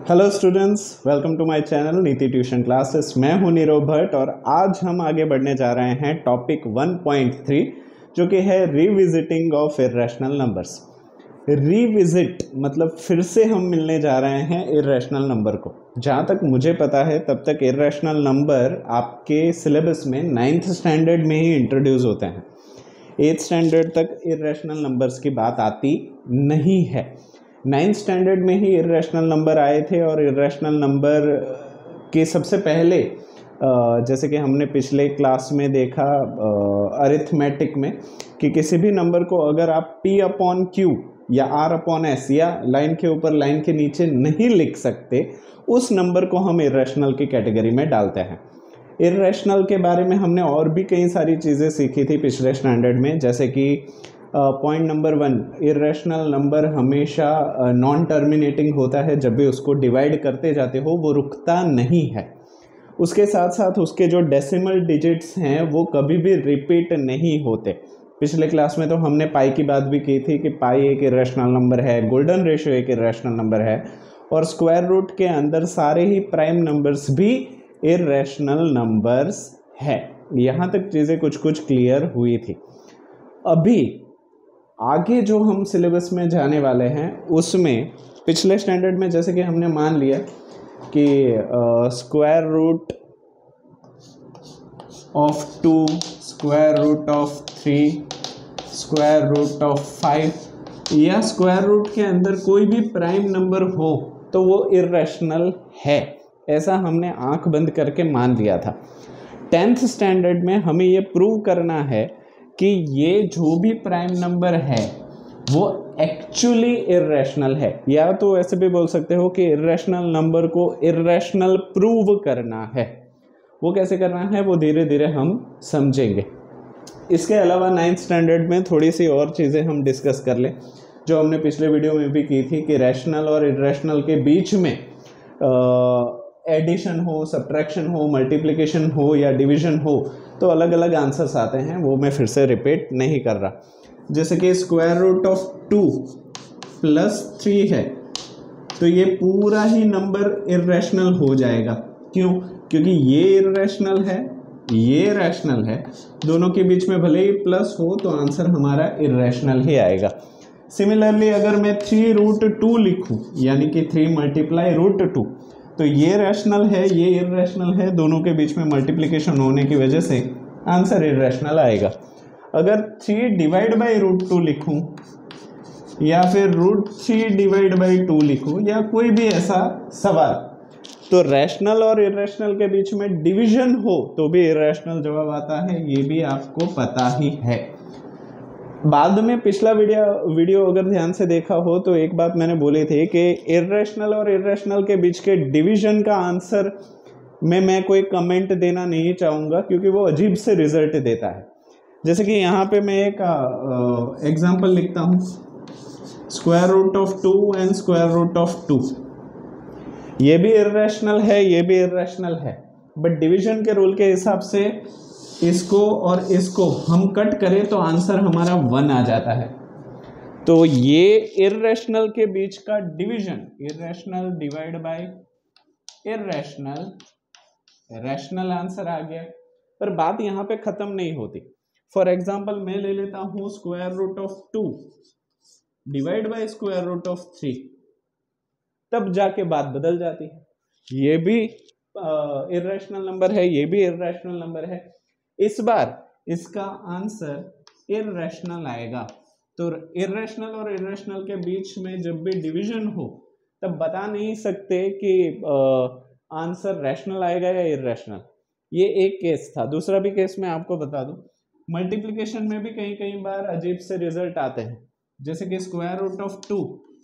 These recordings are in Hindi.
Hello students, welcome to my channel Niti tuition classes. मैं हूं नीरव भट्ट और आज हम आगे बढ़ने जा रहे हैं टॉपिक 1.3 जो कि है revisiting of irrational numbers. Revisit मतलब फिर से हम मिलने जा रहे हैं इर्रेशनल नंबर को। जहाँ तक मुझे पता है तब तक इर्रेशनल नंबर आपके सिलेबस में 9th स्टैंडर्ड में ही इंट्रोड्यूस होते हैं। 8th स्टैंडर्ड तक इर्रेशनल नंबर्स की बात आती नहीं है। 9th स्टैंडर्ड में ही इर्रेशनल नंबर आए थे और इर्रेशनल नंबर के सबसे पहले जैसे कि हमने पिछले क्लास में देखा अरिथमेटिक में कि किसी भी नंबर को अगर आप P/Q या R/S या लाइन के ऊपर लाइन के नीचे नहीं लिख सकते, उस नंबर को हम इर्रेशनल की कैटेगरी में डालते हैं। इर्रेशनल के बारे में हमने और भी कई सारी चीज़ें सीखी थी पिछले स्टैंडर्ड में, जैसे कि पॉइंट नंबर 1, इर्रेशनल नंबर हमेशा नॉन टर्मिनेटिंग होता है। जब भी उसको डिवाइड करते जाते हो वो रुकता नहीं है। उसके साथ साथ उसके जो डेसिमल डिजिट्स हैं वो कभी भी रिपीट नहीं होते। पिछले क्लास में तो हमने पाई की बात भी की थी कि पाई एक इर्रेशनल नंबर है, गोल्डन रेशियो एक इर्रेशनल नंबर है और स्क्वायर रूट के अंदर सारे ही प्राइम नंबर्स भी इर्रेशनल नंबर्स है। यहाँ तक चीज़ें कुछ कुछ क्लियर हुई थी। अभी आगे जो हम सिलेबस में जाने वाले हैं उसमें पिछले स्टैंडर्ड में जैसे कि हमने मान लिया कि square root of 2, square root of 3, square root of 5 या स्क्वायर रूट के अंदर कोई भी प्राइम नंबर हो तो वो इर्रेशनल है, ऐसा हमने आंख बंद करके मान लिया था। 10th स्टैंडर्ड में हमें ये प्रूव करना है कि ये जो भी प्राइम नंबर है वो एक्चुअली इर्रेशनल है, या तो ऐसे भी बोल सकते हो कि इर्रेशनल नंबर को इर्रेशनल प्रूव करना है। वो कैसे करना है वो धीरे धीरे हम समझेंगे। इसके अलावा 9th स्टैंडर्ड में थोड़ी सी और चीज़ें हम डिस्कस कर लें जो हमने पिछले वीडियो में भी की थी कि रैशनल और इर्रेशनल के बीच में एडिशन हो, सब्ट्रैक्शन हो, मल्टीप्लिकेशन हो या डिवीजन हो तो अलग अलग आंसर्स आते हैं। वो मैं फिर से रिपीट नहीं कर रहा। जैसे कि स्क्वायर रूट ऑफ 2 + 3 है तो ये पूरा ही नंबर इर्रेशनल हो जाएगा। क्यों? क्योंकि ये इर्रेशनल है, ये रैशनल है, दोनों के बीच में भले ही प्लस हो तो आंसर हमारा इर्रेशनल ही आएगा। सिमिलरली अगर मैं 3√2 लिखूं यानी कि 3 × √2 तो ये रैशनल है, ये इर्रेशनल है, दोनों के बीच में मल्टीप्लिकेशन होने की वजह से आंसर इर्रेशनल आएगा। अगर 3/√2 लिखूं या फिर √3/2 लिखूं या कोई भी ऐसा सवाल, तो रैशनल और इर्रेशनल के बीच में डिवीजन हो तो भी इर्रेशनल जवाब आता है, ये भी आपको पता ही है। बाद में पिछला वीडियो अगर ध्यान से देखा हो तो एक बात मैंने बोली थी कि इर्रेशनल और इर्रेशनल के बीच के डिवीजन का आंसर में मैं कोई कमेंट देना नहीं चाहूँगा क्योंकि वो अजीब से रिजल्ट देता है। जैसे कि यहाँ पे मैं एक एग्जाम्पल लिखता हूँ, square root of 2 and square root of 2। ये भी इर्रेशनल है, ये भी इर्रेशनल है, बट डिवीजन के रूल के हिसाब से इसको और इसको हम कट करें तो आंसर हमारा 1 आ जाता है। तो ये इर्रेशनल के बीच का division, irrational divide by irrational, rational answer आ गया। पर बात यहाँ पे खत्म नहीं होती। फॉर एग्जाम्पल मैं ले लेता हूँ square root of 2 divide by square root of 3, तब जाके बात बदल जाती है। ये भी इर्रेशनल नंबर है, ये भी इर्रेशनल नंबर है। इस बार इसका आंसर इर्रेशनल आएगा। तो इर्रेशनल और इर्रेशनल के बीच में जब भी डिवीजन हो तब बता नहीं सकते कि आंसर रैशनल आएगा या इर्रेशनल। ये एक केस था। दूसरा भी केस मैं आपको बता दूं, मल्टीप्लिकेशन में भी कई बार अजीब से रिजल्ट आते हैं। जैसे कि square root of 2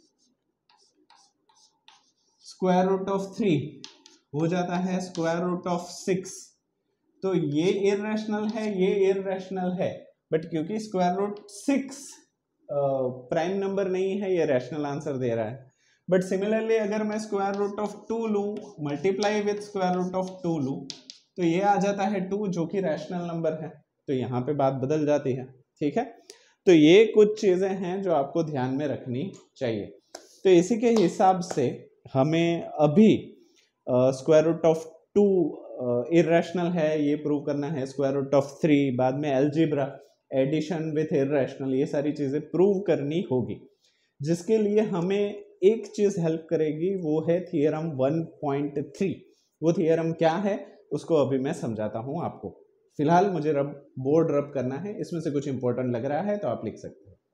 square root of 3 हो जाता है स्क्वायर रूट ऑफ 6। तो ये इर्रेशनल है, ये इर्रेशनल है, बट क्योंकि स्क्वायर रूट 6 प्राइम नंबर नहीं है, ये रैशनल आंसर दे रहा है। बट सिमिलरली अगर मैं स्क्वायर रूट ऑफ 2 लूँ multiply with square root of 2 लूँ तो ये आ जाता है 2 जो कि रैशनल नंबर है। तो यहाँ पे बात बदल जाती है। ठीक है, तो ये कुछ चीज़ें हैं जो आपको ध्यान में रखनी चाहिए। तो इसी के हिसाब से हमें अभी स्क्वायर रूट ऑफ 2 इरेशनल है ये प्रूव करना है, स्क्वायर रूट ऑफ 3, बाद में अलजेब्रा, एडिशन विथ इरेशनल, ये सारी चीज़ें प्रूव करनी होगी, जिसके लिए हमें एक चीज़ हेल्प करेगी, वो है थियरम 1.3। वो थियरम क्या है उसको अभी मैं समझाता हूँ आपको। फिलहाल मुझे बोर्ड रब करना है, इसमें से कुछ इंपॉर्टेंट लग रहा है तो आप लिख सकते हैं।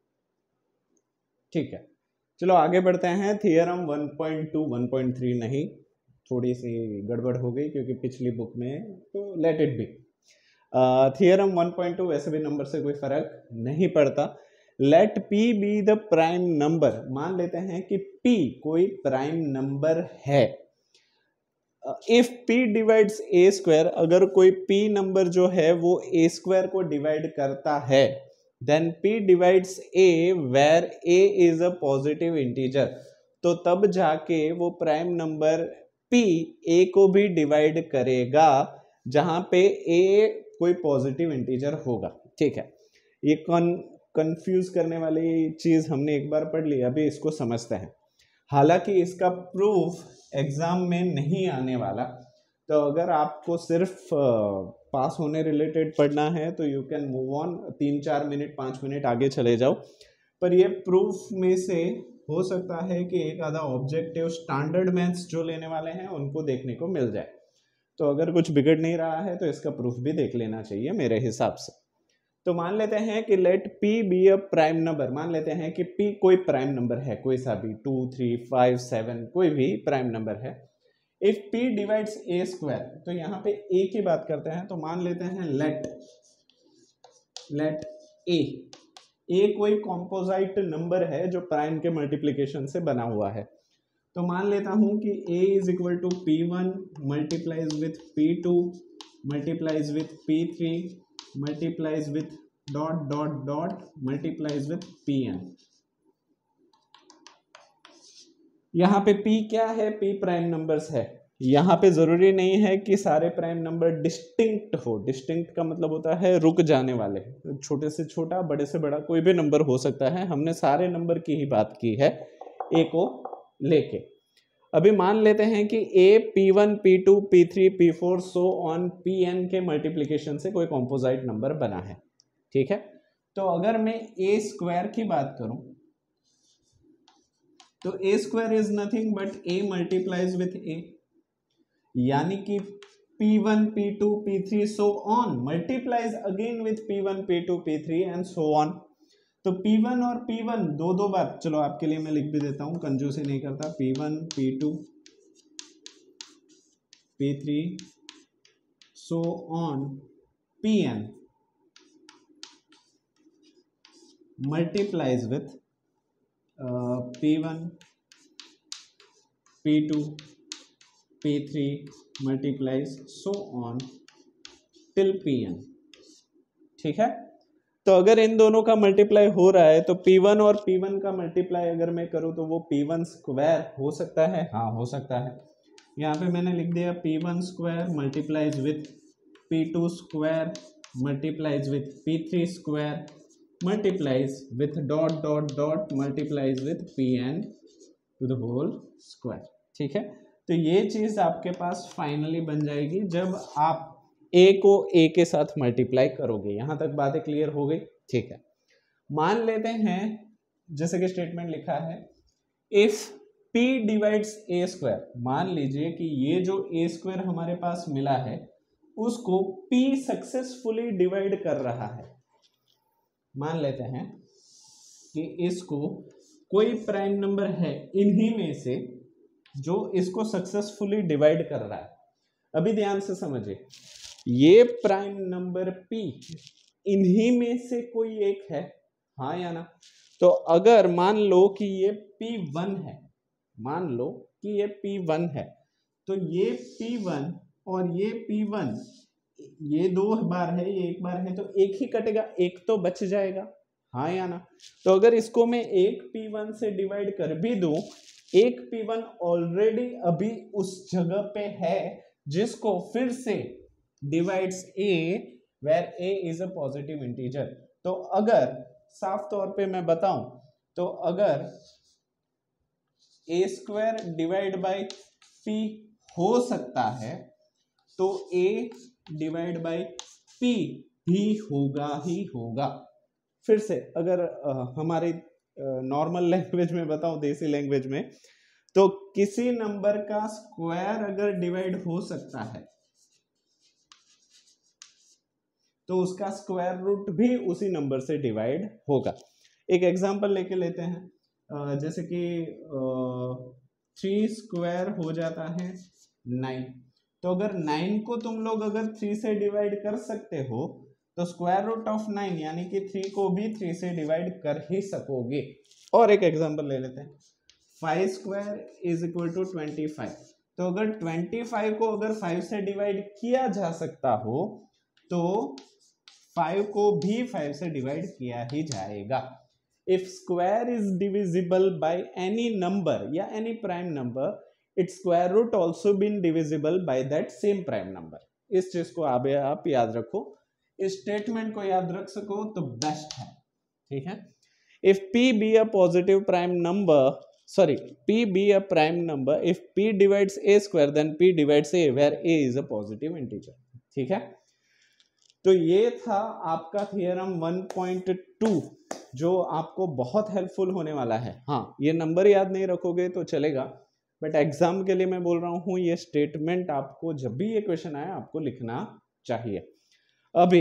ठीक है, चलो आगे बढ़ते हैं। थियरम 1.2, 1.3 नहीं, थोड़ी सी गड़बड़ हो गई क्योंकि पिछली बुक में, तो लेट इट बी। थियरम 1.2 वैसे भी नंबर से कोई फर्क नहीं पड़ता। Let p be the prime number, मान लेते हैं कि p कोई प्राइम नंबर है। If p divides a square, अगर कोई p नंबर जो है वो a स्क्वायर को डिवाइड करता है, then p divides a where a is a positive integer, तो तब जाके वो प्राइम नंबर p a को भी डिवाइड करेगा जहां पे a कोई पॉजिटिव इंटीजर होगा। ठीक है, ये कंफ्यूज करने वाली चीज हमने एक बार पढ़ ली, अभी इसको समझते हैं। हालांकि इसका प्रूफ एग्जाम में नहीं आने वाला, तो अगर आपको सिर्फ पास होने रिलेटेड पढ़ना है तो you can move on, 3-4 minute 5 minute आगे चले जाओ। पर ये प्रूफ में से हो सकता है कि एक आधा ऑब्जेक्टिव स्टैंडर्ड मैथ्स जो लेने वाले हैं उनको देखने को मिल जाए, तो अगर कुछ बिगड़ नहीं रहा है तो इसका प्रूफ भी देख लेना चाहिए मेरे हिसाब से। तो मान लेते हैं कि let p be a prime number, मान लेते हैं कि p कोई प्राइम नंबर है, कोई सा भी 2, 3, 5, 7 कोई भी प्राइम नंबर है। If p divides a square, तो यहाँ पे a की बात करते हैं, तो मान लेते हैं लेट a कोई कॉम्पोजाइट नंबर है जो प्राइम के मल्टीप्लिकेशन से बना हुआ है। तो मान लेता हूं कि a is equal to p1 multiplies with p2 multiplies with p3 multiplies with dot dot dot multiplies with pn। यहाँ पे p क्या है, p प्राइम नंबर्स है। यहाँ पे जरूरी नहीं है कि सारे प्राइम नंबर डिस्टिंक्ट हो, डिस्टिंक्ट का मतलब होता है रुक जाने वाले, छोटे से छोटा बड़े से बड़ा कोई भी नंबर हो सकता है, हमने सारे नंबर की ही बात की है a को लेके। अभी मान लेते हैं कि a p1 p2 p3 p4 so on pn के मल्टीप्लिकेशन से कोई कॉम्पोजाइट नंबर बना है। ठीक है, तो अगर मैं a स्क्वायर की बात करूं तो a square is nothing but a multiplies with a, यानी कि p1 p2 p3 so on multiplies again with p1 p2 p3 and so on. तो p1 और p1 दो बार, चलो आपके लिए मैं लिख भी देता हूं, कंजूसी नहीं करता, p1 p2 p3 so on pn multiplies with p1 p2 p3 multiplies so on till pn। ठीक है, तो अगर इन दोनों का मल्टीप्लाई हो रहा है तो p1 और p1 का मल्टीप्लाई अगर मैं करूं तो वो p1 स्क्वायर हो सकता है, हाँ हो सकता है। यहाँ पे मैंने लिख दिया p1 square multiplies with p2 square multiplies with p3 square multiplies with dot dot dot multiplies with pn to the whole square. ठीक है, तो ये चीज आपके पास फाइनली बन जाएगी जब आप a को a के साथ मल्टीप्लाई करोगे। यहां तक बातें क्लियर हो गई। ठीक है, मान लेते हैं जैसे कि स्टेटमेंट लिखा है, if p divides a square, मान लीजिए कि ये जो a स्क्वायर हमारे पास मिला है उसको p सक्सेसफुली डिवाइड कर रहा है। मान लेते हैं कि इसको कोई प्राइम नंबर है इन्हीं में से जो इसको सक्सेसफुली डिवाइड कर रहा है। अभी ध्यान से समझिए, ये प्राइम नंबर p इन्हीं में से कोई एक है, हाँ या ना। तो अगर मान लो कि ये p1 है, मान लो कि ये p1 है, तो ये p1 और ये p1, ये 2 बार है, ये 1 बार है, तो एक ही कटेगा, एक तो बच जाएगा, हाँ या ना। तो अगर इसको मैं एक p1 से डिवाइड कर भी दूं, एक p1 ऑलरेडी अभी उस जगह पे है जिसको फिर से divides a where a is a positive integer. तो अगर साफ तौर पे मैं बताऊं तो अगर A square divide by P हो सकता है, तो ए डिवाइड बाई पी भी होगा ही होगा। फिर से अगर हमारी नॉर्मल लैंग्वेज में बताऊं, देसी लैंग्वेज में, तो किसी नंबर का स्क्वायर अगर डिवाइड हो सकता है तो उसका स्क्वायर रूट भी उसी नंबर से डिवाइड होगा। एक एग्जांपल लेके लेते हैं, जैसे कि 3 स्क्वायर हो जाता है 9। तो अगर 9 को तुम लोग अगर 3 से डिवाइड कर सकते हो तो स्क्वायर रूट ऑफ 9 यानी कि 3 को भी 3 से डिवाइड कर ही सकोगे। और एक एग्जांपल ले लेते हैं, 5 स्क्वायर इज इक्वल टू 25। तो अगर 25 को अगर 5 से डिवाइड किया जा सकता हो तो 5 को भी 5 से डिवाइड किया ही जाएगा। If square is divisible by any number या any prime number, its square root also been divisible by that same prime number. इस चीज को आप याद रखो, इस स्टेटमेंट को याद रख सको तो बेस्ट है। ठीक है, if p be a positive prime number, sorry, p be a prime number, if p divides a square then p divides a, where a is a positive integer। ठीक है, तो ये था आपका थियरम 1.2 जो आपको बहुत हेल्पफुल होने वाला है। हाँ, ये नंबर याद नहीं रखोगे तो चलेगा, बट एग्जाम के लिए मैं बोल रहा हूँ ये स्टेटमेंट आपको जब भी ये क्वेश्चन आए आपको लिखना चाहिए। अभी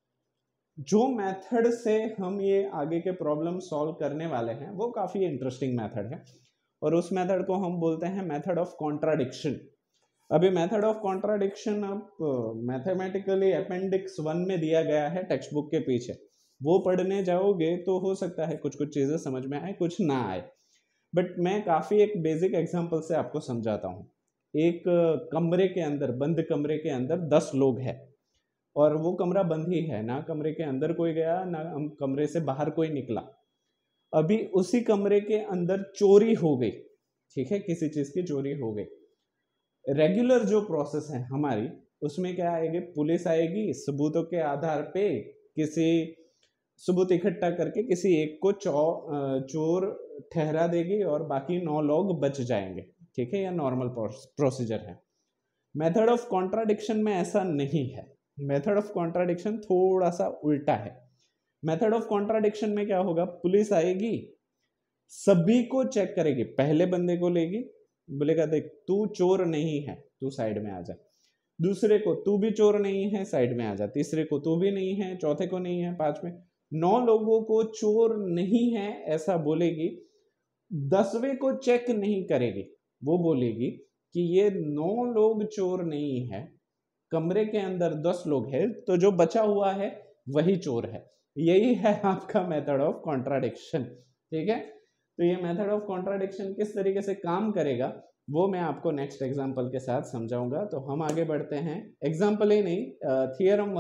जो मेथड से हम ये आगे के प्रॉब्लम सॉल्व करने वाले हैं वो काफी इंटरेस्टिंग मेथड है और उस मेथड को हम बोलते हैं मेथड ऑफ कॉन्ट्राडिक्शन। अभी मेथड ऑफ कॉन्ट्राडिक्शन अब मैथमेटिकली अपेंडिक्स 1 में दिया गया है टेक्स्ट बुक के पीछे, वो पढ़ने जाओगे तो हो सकता है कुछ कुछ चीजें समझ में आए कुछ ना आए, बट मैं काफी एक बेसिक एग्जांपल से आपको समझाता हूँ। एक कमरे के अंदर, बंद कमरे के अंदर 10 लोग हैं और वो कमरा बंद ही है, ना कमरे के अंदर कोई गया ना कमरे से बाहर कोई निकला। अभी उसी कमरे के अंदर चोरी हो गई, ठीक है, किसी चीज की चोरी हो गई। रेगुलर जो प्रोसेस है हमारी उसमें क्या आएगी, पुलिस आएगी, सबूतों के आधार पे किसी सबूत इकट्ठा करके किसी एक को चोर ठहरा देगी और बाकी 9 लोग बच जाएंगे। ठीक है, यह नॉर्मल प्रोसीजर है। मेथड ऑफ कॉन्ट्राडिक्शन में ऐसा नहीं है, मेथड ऑफ कॉन्ट्राडिक्शन थोड़ा सा उल्टा है। मेथड ऑफ कॉन्ट्राडिक्शन में क्या होगा, पुलिस आएगी, सभी को चेक करेगी, पहले बंदे को लेगी, बोलेगा देख तू चोर नहीं है, तू साइड में आ जा। दूसरे को तू भी चोर नहीं है, साइड में आ जा। तीसरे को तू भी नहीं है, चौथे को नहीं है, 5वें, 9 लोगों को चोर नहीं है ऐसा बोलेगी। 10वें को चेक नहीं करेगी, वो बोलेगी कि ये 9 लोग चोर नहीं है, कमरे के अंदर 10 लोग हैं, तो जो बचा हुआ है वही चोर है। यही है आपका मेथड ऑफ कॉन्ट्राडिक्शन। ठीक है, तो ये मेथड ऑफ कॉन्ट्राडिक्शन किस तरीके से काम करेगा वो मैं आपको नेक्स्ट एग्जांपल के साथ समझाऊंगा। तो हम आगे बढ़ते हैं, एग्जांपल ही नहीं, थियरम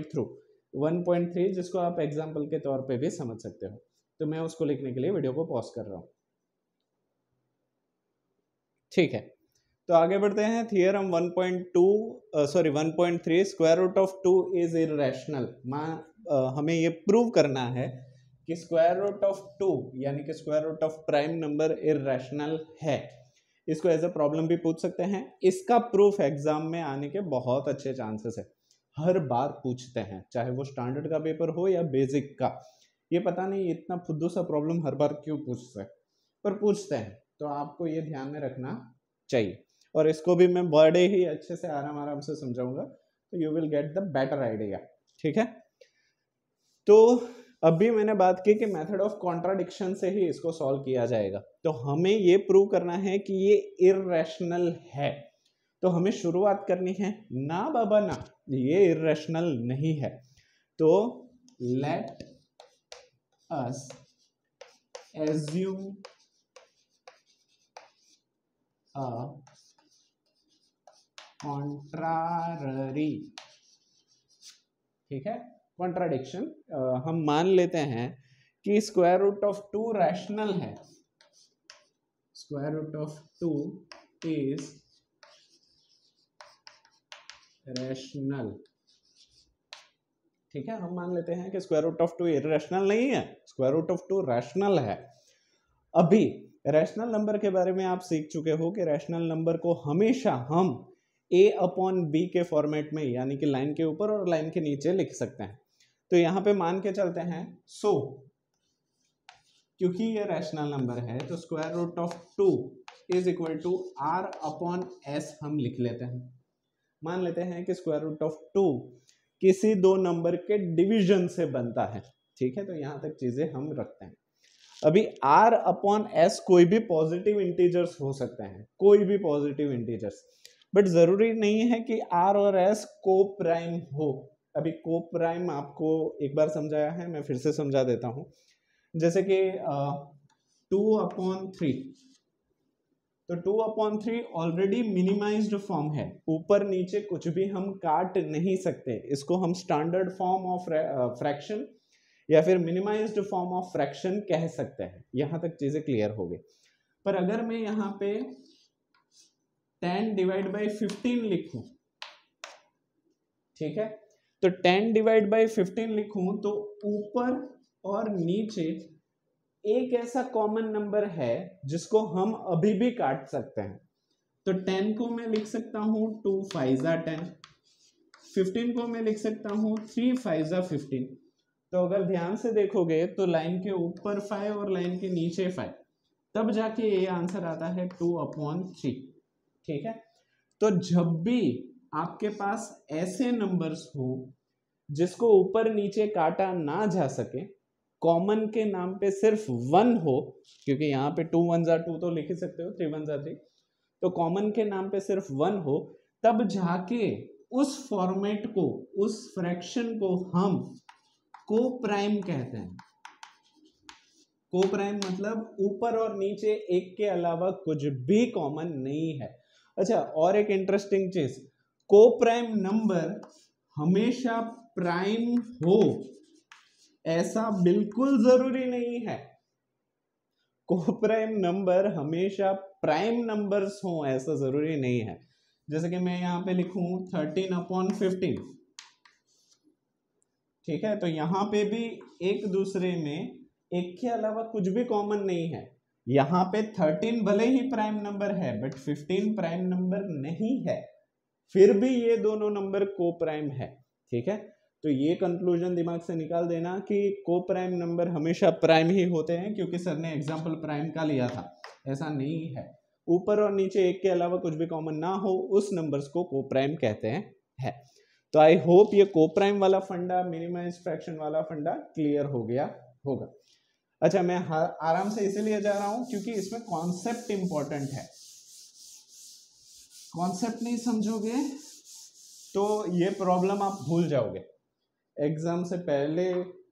1.3 जिसको आप एग्जांपल के तौर पे भी समझ सकते हो। तो मैं उसको लिखने के लिए वीडियो को पॉज कर रहा हूँ। ठीक है, तो आगे बढ़ते हैं। Theorem 1.3, square root of 2 is irrational. हमें ये प्रूव करना है कि स्क्वायर रूट ऑफ 2 यानी कि square root of prime number irrational है। इसको एज अ प्रॉब्लम भी पूछ सकते हैं। इसका प्रूफ एग्जाम में आने के बहुत अच्छे चांसेस है, हर बार पूछते हैं, चाहे वो स्टैंडर्ड का पेपर हो या बेसिक का। ये पता नहीं इतना फुद्दू सा प्रॉब्लम हर बार क्यों पूछते हैं, पर पूछते हैं, तो आपको ये ध्यान में रखना चाहिए। और इसको भी मैं बड़े ही अच्छे से आराम आराम से समझाऊंगा, तो you will get the better idea. ठीक है, तो अभी मैंने बात की कि मेथड ऑफ कॉन्ट्राडिक्शन से ही इसको सॉल्व किया जाएगा। तो हमें ये प्रूव करना है कि ये इररेशनल है, तो हमें शुरुआत करनी है ना बाबा ना, ये इररेशनल नहीं है। तो let us assume a contrary. ठीक है, कॉन्ट्राडिक्शन हम मान लेते हैं कि स्क्वायर रूट ऑफ 2 रैशनल है, square root of 2 is rational. ठीक है, हम मान लेते हैं कि स्क्वायर रूट ऑफ 2 इररेशनल नहीं है, स्क्वायर रूट ऑफ 2 रैशनल है। अभी रैशनल नंबर के बारे में आप सीख चुके हो कि रैशनल नंबर को हमेशा हम a/b के फॉर्मेट में, यानी कि लाइन के ऊपर और लाइन के नीचे लिख सकते हैं। तो यहाँ पे मान के चलते हैं क्योंकि ये रैशनल नंबर है तो square root of 2 is equal to r/s हम लिख लेते हैं। मान लेते हैं कि स्क्वायर रूट ऑफ 2 किसी दो नंबर के डिवीजन से बनता है, ठीक है। तो यहाँ तक चीजें हम रखते हैं। अभी r/s कोई भी पॉजिटिव इंटीजर्स हो सकते हैं, कोई भी पॉजिटिव इंटीजर्स, बट जरूरी नहीं है कि r और s को प्राइम हो। अभी को प्राइम आपको एक बार समझाया है, मैं फिर से समझा देता हूं। जैसे कि 2/3, तो 2/3 ऑलरेडी मिनिमाइज्ड फॉर्म है, ऊपर नीचे कुछ भी हम काट नहीं सकते। इसको हम स्टैंडर्ड फॉर्म ऑफ फ्रैक्शन या फिर मिनिमाइज्ड फॉर्म ऑफ फ्रैक्शन कह सकते हैं। यहां तक चीजें क्लियर हो गई। पर अगर मैं यहाँ पे 10/15 लिखूं, ठीक है, तो 10/15 लिखूं तो ऊपर और नीचे एक ऐसा कॉमन नंबर है जिसको हम अभी भी काट सकते हैं। तो 10 को मैं लिख सकता हूं 2 5 10, 15 को मैं लिख सकता हूं 3 5 15। तो अगर ध्यान से देखोगे तो लाइन के ऊपर 5 और लाइन के नीचे 5, तब जाके ये आंसर आता है 2/3, ठीक है। तो जब भी आपके पास ऐसे नंबर्स हो जिसको ऊपर नीचे काटा ना जा सके, कॉमन के नाम पे सिर्फ 1 हो, क्योंकि यहाँ पे 2 1 2 तो लिख ही सकते हो, 3 1 3, तो कॉमन के नाम पे सिर्फ 1 हो, तब जाके उस फॉर्मेट को, उस फ्रैक्शन को हम को प्राइम कहते हैं। को प्राइम मतलब ऊपर और नीचे एक के अलावा कुछ भी कॉमन नहीं है। अच्छा, और एक इंटरेस्टिंग चीज, को प्राइम नंबर हमेशा प्राइम हो ऐसा बिल्कुल जरूरी नहीं है। को प्राइम नंबर हमेशा प्राइम नंबर्स हो ऐसा जरूरी नहीं है। जैसे कि मैं यहां पे लिखूं 13/15, ठीक है, तो यहां पे भी एक दूसरे में एक के अलावा कुछ भी कॉमन नहीं है। यहां पे 13 भले ही प्राइम नंबर है बट 15 प्राइम नंबर नहीं है, फिर भी ये दोनों नंबर को प्राइम है, ठीक है। तो ये कंक्लूजन दिमाग से निकाल देना कि को प्राइम नंबर हमेशा प्राइम ही होते हैं, क्योंकि सर ने एग्जांपल प्राइम का लिया था। ऐसा नहीं है, ऊपर और नीचे एक के अलावा कुछ भी कॉमन ना हो उस नंबर्स को को प्राइम कहते हैं है। तो आई होप ये को प्राइम वाला फंडा, मिनिमाइज फ्रैक्शन वाला फंडा क्लियर हो गया होगा। अच्छा, मैं आराम से इसीलिए जा रहा हूं क्योंकि इसमें कॉन्सेप्ट इंपॉर्टेंट है। कॉन्सेप्ट नहीं समझोगे तो ये प्रॉब्लम आप भूल जाओगे, एग्जाम से पहले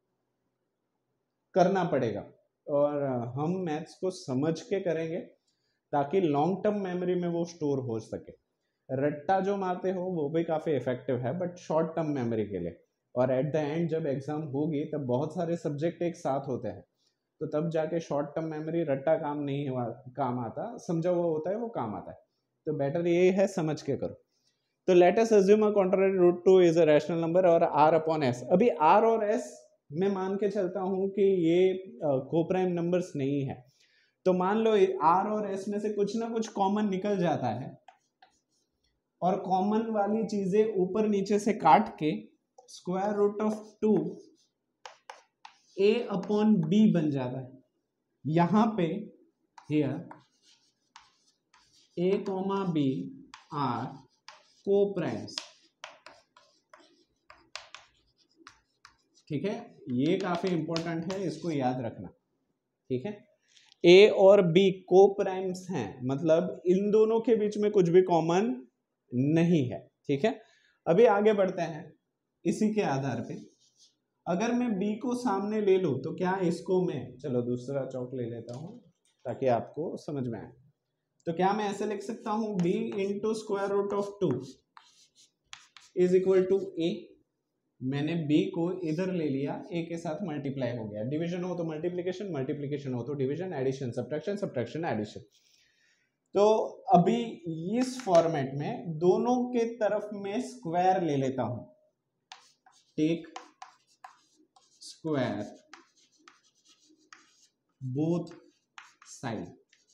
करना पड़ेगा। और हम मैथ्स को समझ के करेंगे ताकि लॉन्ग टर्म मेमोरी में वो स्टोर हो सके। रट्टा जो मारते हो वो भी काफ़ी इफेक्टिव है बट शॉर्ट टर्म मेमोरी के लिए। और एट द एंड जब एग्जाम होगी तब बहुत सारे सब्जेक्ट एक साथ होते हैं, तो तब जाके शॉर्ट टर्म मेमोरी रट्टा काम नहीं हुआ, काम आता, समझा हुआ होता है वो काम आता है। तो बेटर ये है समझ के करो। तो let us assume a contrary root 2 is a rational number और r/s। अभी r और s मैं मान के चलता हूं कि ये को प्राइम नंबर्स नहीं है, तो मान लो r और s में से कुछ ना कुछ कॉमन निकल जाता है और कॉमन वाली चीजें ऊपर नीचे से काट के स्क्वायर रूट ऑफ 2 a/b बन जाता है। यहां पे here a, b are coprimes, ठीक है। ये काफी इंपॉर्टेंट है, इसको याद रखना, ठीक है। ए और बी को प्राइम्स हैं, मतलब इन दोनों के बीच में कुछ भी कॉमन नहीं है, ठीक है। अभी आगे बढ़ते हैं। इसी के आधार पे अगर मैं बी को सामने ले लूं तो क्या इसको मैं, चलो दूसरा चौक ले लेता हूं ताकि आपको समझ में आए। तो क्या मैं ऐसे लिख सकता हूं b into square root of 2 is equal to a। मैंने b को इधर ले लिया, a के साथ मल्टीप्लाई हो गया। डिवीजन हो तो मल्टीप्लिकेशन, मल्टीप्लिकेशन हो तो division, addition subtraction, subtraction addition. तो अभी इस फॉर्मेट में दोनों के तरफ में स्क्वायर ले लेता हूं, टेक स्क्वायर बोथ साइड,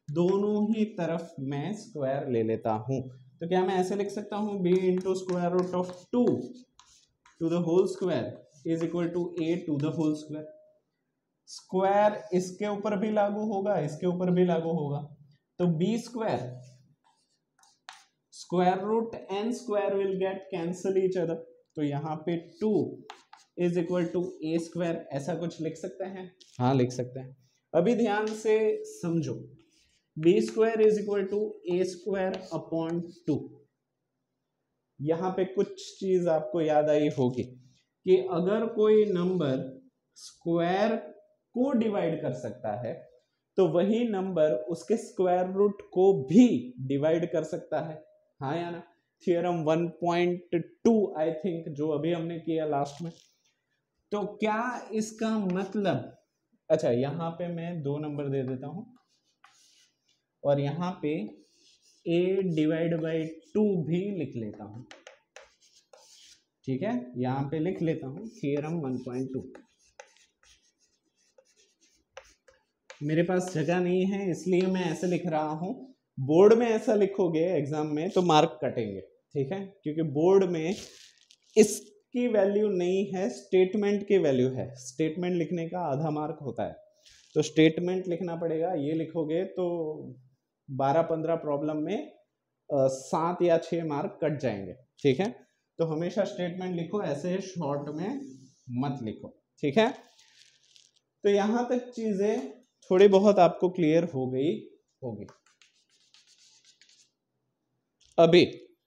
दोनों ही तरफ मैं स्क्वायर ले लेता हूं। तो क्या मैं ऐसे लिख सकता हूं b into square root of 2 to the whole square is equal to a to the whole square. Square इसके ऊपर भी लागू होगा, इसके ऊपर भी लागू होगा, तो b square square root and square will get cancel each other, तो यहाँ पे 2 is equal to A square, ऐसा कुछ लिख सकते हैं? हाँ लिख सकते हैं। अभी ध्यान से समझो, B square is equal to A square upon 2। यहाँ पे कुछ चीज आपको याद आई होगी कि अगर कोई नंबर स्क्वायर को डिवाइड कर सकता है तो वही नंबर उसके स्क्वायर रूट को भी डिवाइड कर सकता है, हाँ या ना? थियरम 1.2 आई थिंक, जो अभी हमने किया लास्ट में। तो क्या इसका मतलब, अच्छा यहाँ पे मैं 2 नंबर दे देता हूं और यहाँ पे a डिवाइड बाई 2 भी लिख लेता हूं, ठीक है? यहाँ पे लिख लेता हूं थियरम 1.2। मेरे पास जगह नहीं है इसलिए मैं ऐसे लिख रहा हूं, बोर्ड में ऐसा लिखोगे एग्जाम में तो मार्क कटेंगे, ठीक है? क्योंकि बोर्ड में इसकी वैल्यू नहीं है, स्टेटमेंट की वैल्यू है। स्टेटमेंट लिखने का आधा मार्क होता है, तो स्टेटमेंट लिखना पड़ेगा। ये लिखोगे तो 12-15 प्रॉब्लम में 7 या 6 मार्क कट जाएंगे, ठीक है? तो हमेशा स्टेटमेंट लिखो, ऐसे शॉर्ट में मत लिखो, ठीक है? तो यहां तक चीजें थोड़ी बहुत आपको क्लियर हो गई होगी। अभी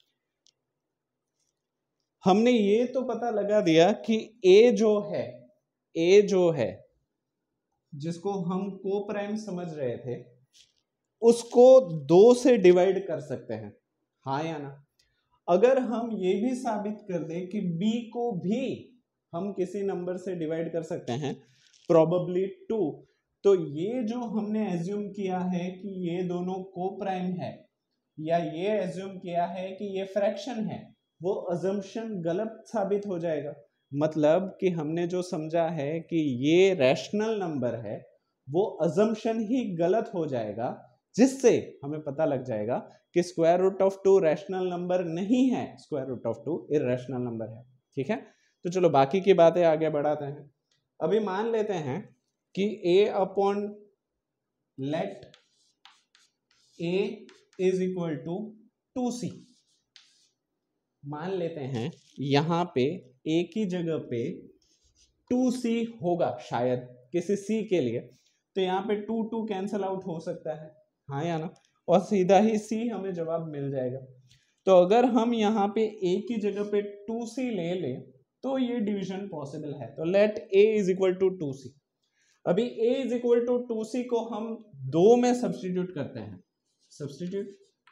हमने ये तो पता लगा दिया कि a जो है जिसको हम को प्राइम समझ रहे थे उसको 2 से डिवाइड कर सकते हैं, हाँ या ना? अगर हम ये भी साबित कर दें कि b को भी हम किसी नंबर से डिवाइड कर सकते हैं, प्रोबेबली 2, तो ये जो हमने एज्यूम किया है कि ये दोनों को प्राइम है, या ये एज्यूम किया है कि ये फ्रैक्शन है, वो अजम्पशन गलत साबित हो जाएगा। मतलब कि हमने जो समझा है कि ये रैशनल नंबर है, वो अजम्पशन ही गलत हो जाएगा, जिससे हमें पता लग जाएगा कि square root of 2 rational number नहीं है, square root of 2 irrational number है, ठीक है? तो चलो बाकी की बातें आगे बढ़ाते हैं। अभी मान लेते हैं कि a upon let a is equal to 2c। मान लेते हैं यहां पे a की जगह पे 2c होगा शायद किसी c के लिए, तो यहाँ पे 2 कैंसल आउट हो सकता है, हाँ या ना? और सीधा ही c हमें जवाब मिल जाएगा। तो अगर हम यहाँ पे a की जगह पे 2c ले ले तो ये डिवीजन पॉसिबल है। तो let a is equal to 2c। अभी a is equal to 2c को हम 2 में सब्स्टिट्यूट करते हैं, सब्स्टिट्यूट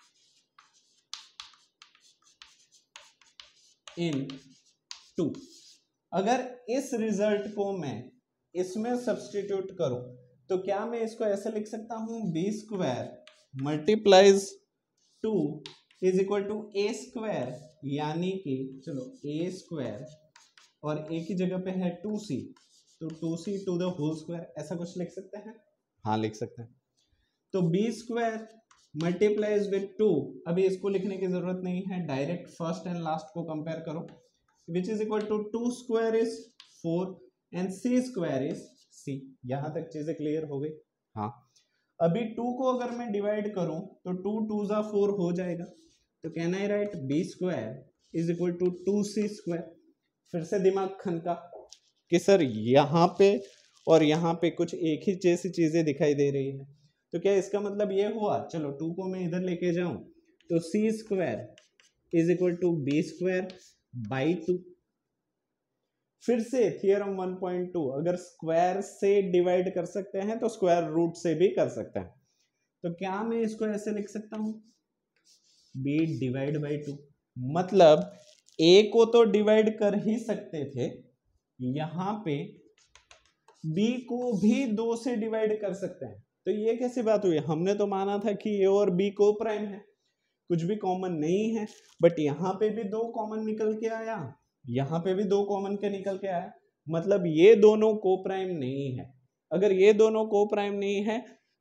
इन 2। अगर इस रिजल्ट को मैं इसमें सब्स्टिट्यूट करूं तो क्या मैं इसको ऐसे लिख सकता हूं, B square multiplies 2 is equal to A square, यानी कि चलो ए स्क्वायर और ए की जगह पे है 2c, तो 2c to the whole square, ऐसा कुछ लिख सकते हैं? हाँ लिख सकते हैं। तो बी स्क्वायर मल्टीप्लाइज विद 2, अभी इसको लिखने की जरूरत नहीं है, डायरेक्ट फर्स्ट एंड लास्ट को कंपेयर करो, which is equal to 2 square is 4 and c square is c। यहां तक चीजें क्लियर हो गई? हाँ। अभी 2 को अगर मैं डिवाइड करूं तो 2 2 जा 4 हो जाएगा, तो can I write B square is equal to 2c square. फिर से दिमाग खनका कि सर यहाँ पे और यहाँ पे कुछ एक ही जैसी चीजें दिखाई दे रही है, तो क्या इसका मतलब ये हुआ, चलो 2 को मैं इधर लेके जाऊं तो c square is equal to B square by 2। फिर से थियरम 1.2, अगर स्क्वायर से डिवाइड कर सकते हैं तो स्क्वायर रूट से भी कर सकते हैं। तो क्या मैं इसको ऐसे लिख सकता हूं, b डिवाइड बाई 2, मतलब a को तो डिवाइड कर ही सकते थे, यहां पे b को भी 2 से डिवाइड कर सकते हैं। तो ये कैसी बात हुई? हमने तो माना था कि a और b को प्राइम है, कुछ भी कॉमन नहीं है, बट यहाँ पे भी 2 कॉमन निकल के आया, यहाँ पे भी 2 कॉमन के निकल के आया, मतलब ये दोनों को प्राइम नहीं है। अगर ये दोनों को प्राइम नहीं है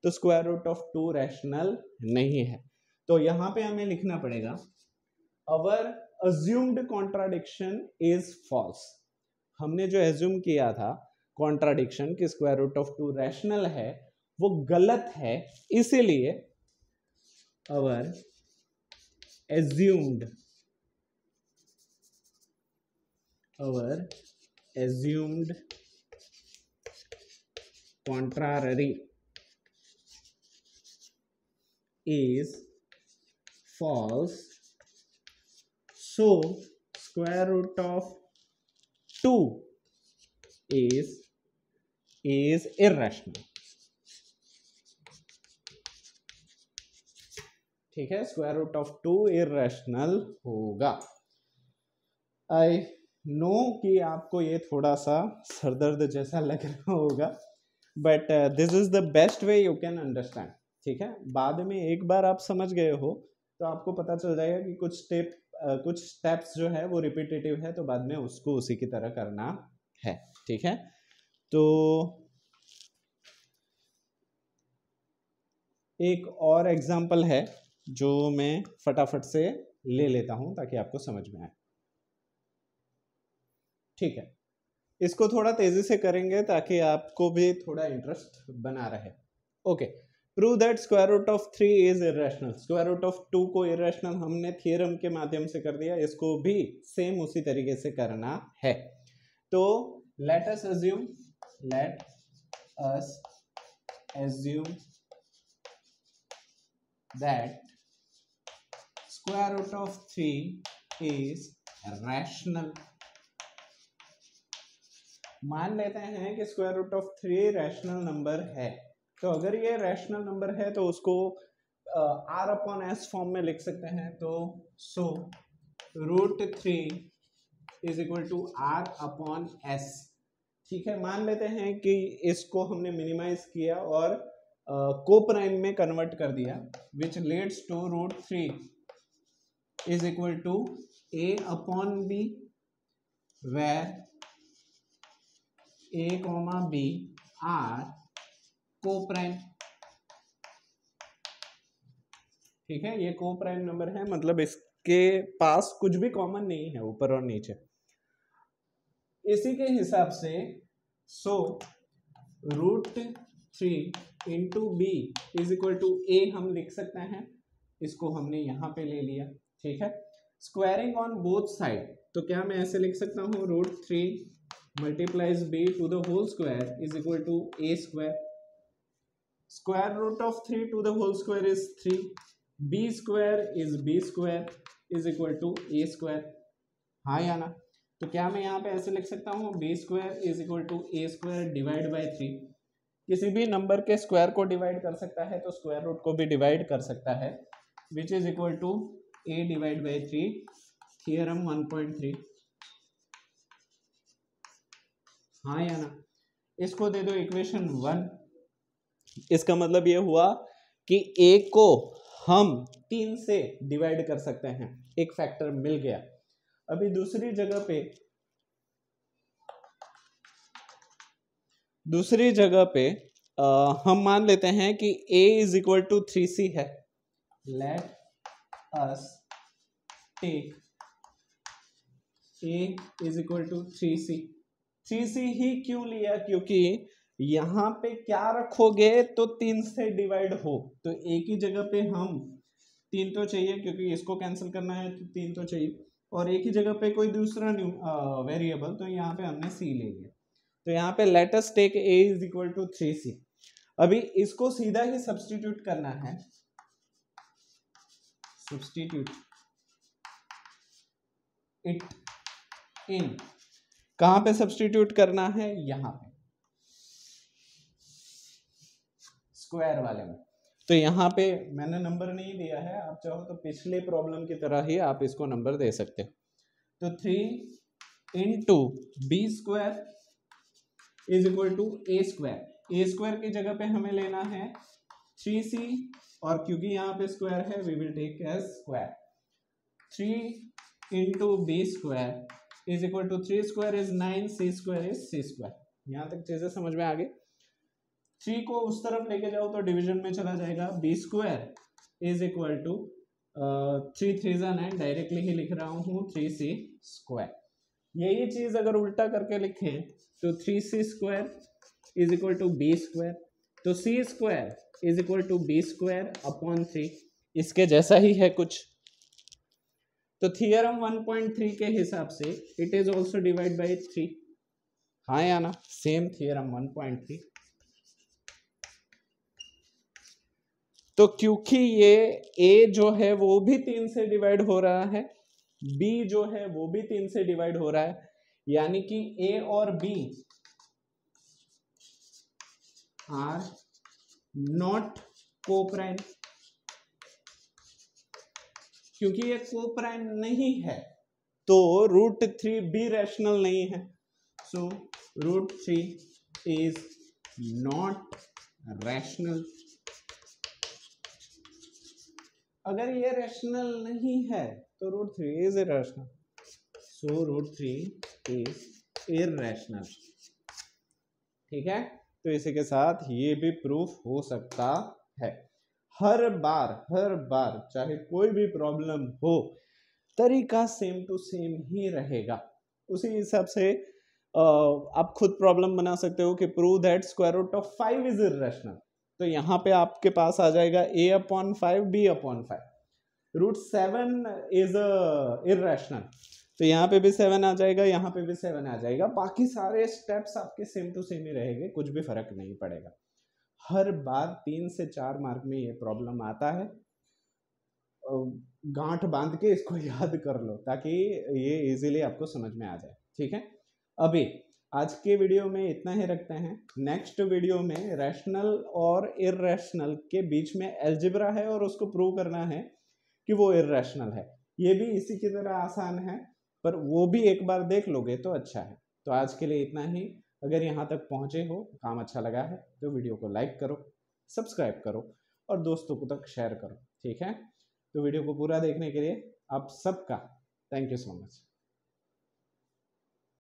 तो स्क्वायर रूट ऑफ 2 रैशनल नहीं है। तो यहाँ पे हमें लिखना पड़ेगा our assumed contradiction is false. हमने जो एज्यूम किया था कॉन्ट्राडिक्शन कि स्क्वायर रूट ऑफ 2 रैशनल है वो गलत है, इसीलिए अवर assumed contrary is false, so square root of 2 is irrational। ठीक है, स्क्वायर रूट ऑफ 2 इरेशनल होगा। आई नो कि आपको ये थोड़ा सा सरदर्द जैसा लग रहा होगा, but this is the best way you can understand. ठीक है, बाद में एक बार आप समझ गए हो तो आपको पता चल जाएगा कि कुछ स्टेप्स जो है वो रिपीटेटिव है, तो बाद में उसको उसी की तरह करना है। ठीक है, तो एक और एग्जाम्पल है जो मैं फटाफट से ले लेता हूं ताकि आपको समझ में आए। ठीक है, इसको थोड़ा तेजी से करेंगे ताकि आपको भी थोड़ा इंटरेस्ट बना रहे। Okay, prove that square root of 3 is irrational. Square root of 2 को इरेशनल हमने थ्योरम के माध्यम से कर दिया, इसको भी सेम उसी तरीके से करना है। तो let us assume that square root of 3 is rational। मान लेते हैं कि square root of 3 rational number है। तो अगर ये रैशनल नंबर है तो उसको r अपॉन s फॉर्म में लिख सकते हैं। तो so root 3 is equal to r upon s। ठीक है, मान लेते हैं कि इसको हमने मिनिमाइज किया और कोप्राइम में कन्वर्ट कर दिया, which leads to root 3 is equal to a upon b, where a comma b are coprime. ठीक है, ये कोप्राइम नंबर है, मतलब इसके पास कुछ भी कॉमन नहीं है ऊपर और नीचे। इसी के हिसाब से so root 3 into B is equal to A हम लिख सकते हैं, इसको हमने यहाँ पे ले लिया। ठीक है, स्क्वायरिंग ऑन बोथ साइड, तो क्या मैं ऐसे लिख सकता हूँ root 3 multiplies B to the whole square is equal to A square. Square root of 3 to the whole square is 3, B square is B square is equal to A square. हाँ या ना? तो क्या मैं यहाँ पे ऐसे लिख सकता हूँ B square is equal to A square divide by 3। किसी भी नंबर के स्क्वायर को डिवाइड कर सकता है तो स्क्वायर रूट को भी डिवाइड कर सकता है, which is equal to A divide by 3, theorem 1.3। हाँ या ना? इसको दे दो इक्वेशन 1। इसका मतलब ये हुआ कि ए को हम 3 से डिवाइड कर सकते हैं, एक फैक्टर मिल गया। अभी दूसरी जगह पे हम मान लेते हैं कि a is equal to 3c है। Let us take a is equal to 3c। 3c ही क्यों लिया? क्योंकि यहाँ पे क्या रखोगे तो 3 से डिवाइड हो, तो एक ही जगह पे हम 3 तो चाहिए, क्योंकि इसको कैंसिल करना है तो 3 तो चाहिए, और एक ही जगह पे कोई दूसरा वेरिएबल, तो यहाँ पे हमने c ले लिया। तो यहाँ पे let us take a is equal to 3c। अभी इसको सीधा ही सब्स्टिट्यूट करना है, सब्स्टिट्यूट इट इन। कहाँ पे सब्स्टिट्यूट करना है? यहाँ पे स्क्वायर वाले में। तो यहाँ पे मैंने नंबर नहीं दिया है, आप चाहो तो पिछले प्रॉब्लम की तरह ही आप इसको नंबर दे सकते हो। तो 3 into B square is equal to A square. A square की जगह पे हमें लेना है 3c, और क्योंकि यहाँ पे स्क्वायर है we will take as square. 3 into B square is equal to 3 square is 9, c square is c square. यहाँ तक चीजें समझ में आ गई? 3 को उस तरफ लेके जाओ तो डिवीजन में चला जाएगा, B square is equal to 3 3 9, directly ही लिख रहा हूँ 3c स्क्वायर। यही चीज अगर उल्टा करके लिखें तो 3c square is equal to B square, तो C square is equal to B square upon 3, इसके जैसा ही है कुछ। तो थियरम 1.3 के हिसाब से it is also divide by 3, हाँ या ना, सेम थियरम 1.3। तो क्योंकि ये a जो है वो भी 3 से डिवाइड हो रहा है, b जो है वो भी 3 से डिवाइड हो रहा है, यानी कि a और b आर नॉट कोप्राइम। क्योंकि ये कोप्राइम नहीं है तो √3 भी रैशनल नहीं है, सो √3 इज नॉट रैशनल। अगर ये रैशनल नहीं है तो √3 is irrational, so √3 is irrational. ठीक है, तो इसी के साथ ये भी प्रूफ हो सकता है। हर बार चाहे कोई भी प्रॉब्लम हो, तरीका सेम टू सेम ही रहेगा। उसी हिसाब से आप खुद प्रॉब्लम बना सकते हो कि prove that square root of 5 is irrational, तो यहाँ पे आपके पास आ जाएगा a/5 b/5, √7 इज इरैशनल, तो यहाँ पे भी 7 आ जाएगा, यहाँ पे भी 7 आ जाएगा। बाकी सारे स्टेप्स आपके सेम टू सेम ही रहेंगे, कुछ भी फर्क नहीं पड़ेगा। हर बार 3 से 4 मार्क में ये प्रॉब्लम आता है, गांठ बांध के इसको याद कर लो ताकि ये इजीली आपको समझ में आ जाए। ठीक है, अभी आज के वीडियो में इतना ही रखते हैं। नेक्स्ट वीडियो में रैशनल और इरैशनल के बीच में अलजेब्रा है और उसको प्रूव करना है कि वो इरैशनल है। ये भी इसी की तरह आसान है, पर वो भी एक बार देख लोगे तो अच्छा है। तो आज के लिए इतना ही। अगर यहाँ तक पहुँचे हो, काम अच्छा लगा है तो वीडियो को लाइक करो, सब्सक्राइब करो और दोस्तों को तक शेयर करो। ठीक है, तो वीडियो को पूरा देखने के लिए आप सबका थैंक यू सो मच।